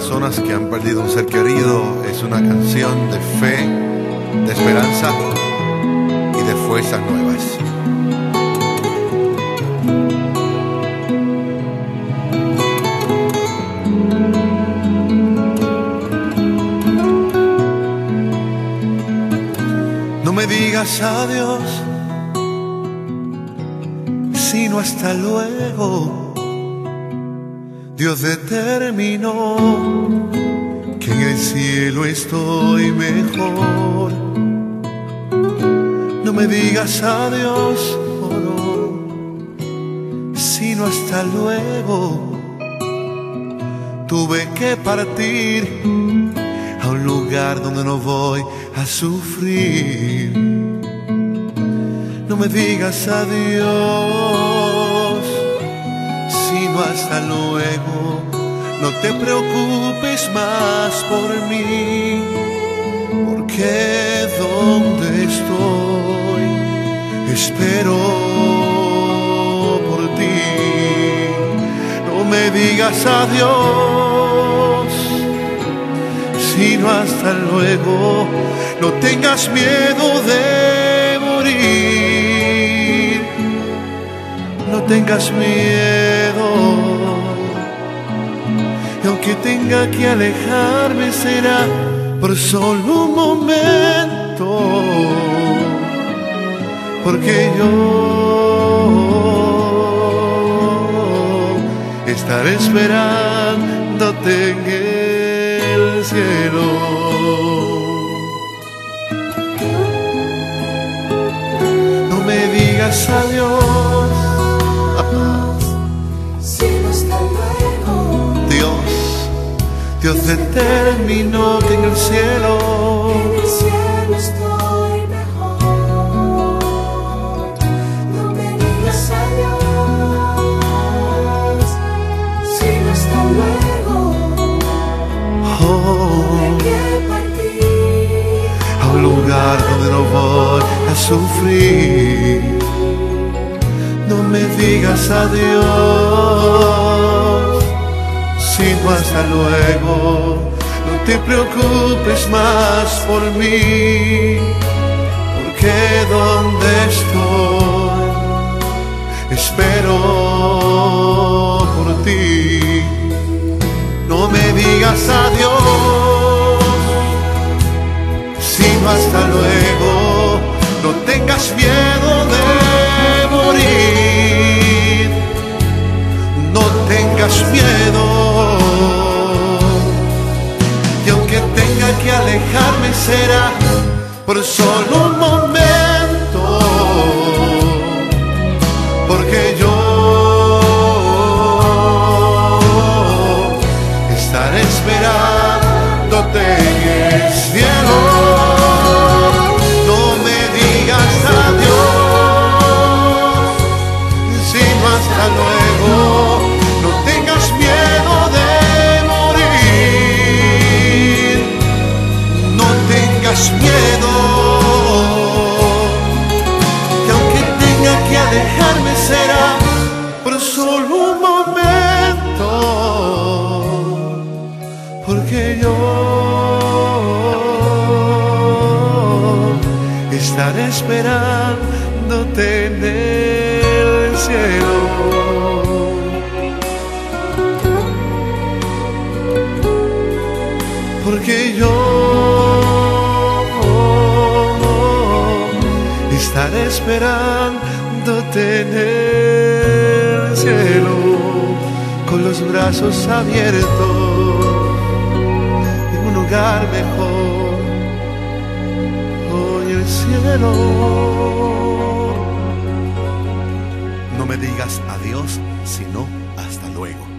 personas que han perdido un ser querido. Es una canción de fe, de esperanza y de fuerzas nuevas. No me digas adiós, sino hasta luego. Dios determinó que en el cielo estoy mejor. No me digas adiós, oh no, sino hasta luego. Tuve que partir a un lugar donde no voy a sufrir. No me digas adiós, sino hasta luego. No te preocupes más por mí, porque donde estoy espero por ti. No me digas adiós, sino hasta luego. No tengas miedo de morir, no tengas miedo. Y aunque tenga que alejarme, será por solo un momento, porque yo estaré esperándote en el cielo. No me digas adiós, sino hasta luego. Dios determinó que en el cielo estoy mejor. No me digas adiós, sino hasta luego. Hay que partir a un lugar donde no voy a sufrir. No me digas adiós, sino hasta luego. No te preocupes más por mí, porque donde estoy espero por ti. No me digas adiós, sino hasta luego. No tengas miedo de morir, no tengas miedo. Y aunque tenga que alejarme, será por solo un momento, porque yo estaré esperándote en el cielo. No me digas adiós, sino hasta luego. No tengas miedo de morir, no tengas miedo. Y aunque tenga que alejarme, será por solo un momento, porque yo estaré esperándote en el cielo. Porque yo estaré esperándote en el cielo, con los brazos abiertos, en un lugar mejor. Hoy el cielo. No me digas adiós, sino hasta luego.